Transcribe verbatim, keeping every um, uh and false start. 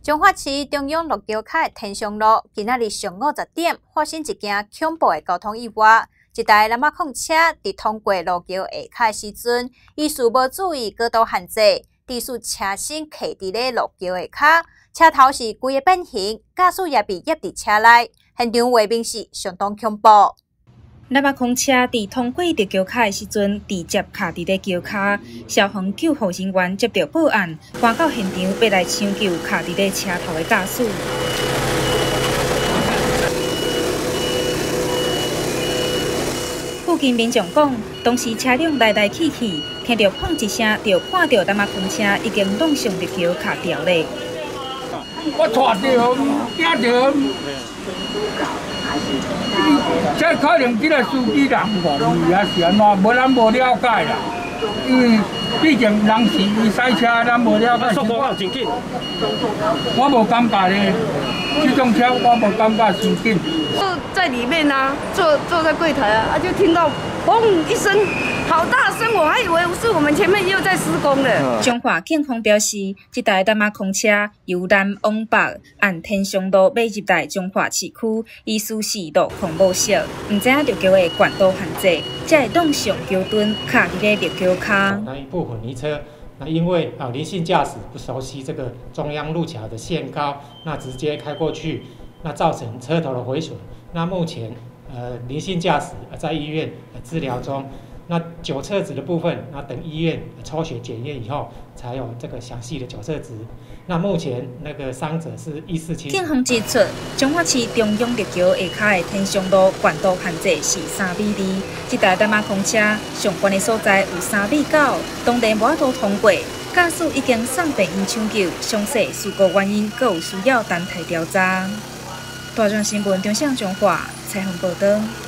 彰化市中央路桥卡的天祥路，今仔日上午十点发生一件恐怖的交通意外。一台蓝马控车伫通过路桥下骹的时阵，疑似无注意过度限制，致使车身卡伫咧路桥下骹，车头是规个变形，驾驶也被压伫车内，现场画面是相当恐怖。 蓝马空车伫通过着桥卡的时阵，直接卡伫咧桥卡。消防救护人员接到报案，赶到现场要来抢救卡伫咧车头的驾驶。附近民众讲，当时车辆来来去去，听到砰一声，就看到蓝马空车已经撞上入桥卡掉咧。 我拖着，惊着。 这可能这个司机人误也是安怎，无咱无了解啦。因为毕竟人是伊赛车，咱无了解。速度有真紧？我无感觉咧，这种车我无感觉真紧。 就在里面啊，坐坐在柜台啊，啊就听到嘣一声，好大声，我还以为是我们前面又在施工了。 彰化警方表示，这台蓝马空车由南往北按天祥路买入来彰化市区，疑似是路况无熟，唔知影路桥的管道限制，才会撞上桥墩，卡伫咧路桥卡。 那一部混凝车，那因为啊临性驾驶不熟悉这个中央路桥的限高，那直接开过去，那造成车头的毁损。那目前呃临性驾驶在医院治疗中。 那酒测值的部分，那等医院抽血检验以后，才有这个详细的酒测值。那目前那个伤者是意识清醒。 警方指出，彰化市中央路桥下骹的天祥路管道限制是三米二，这台蓝马空车上悬的所在有三米九，当地无法度通过，驾驶已经送病院抢救，详细事故原因阁有需要单台调查。大专新闻中向彰化采访报道。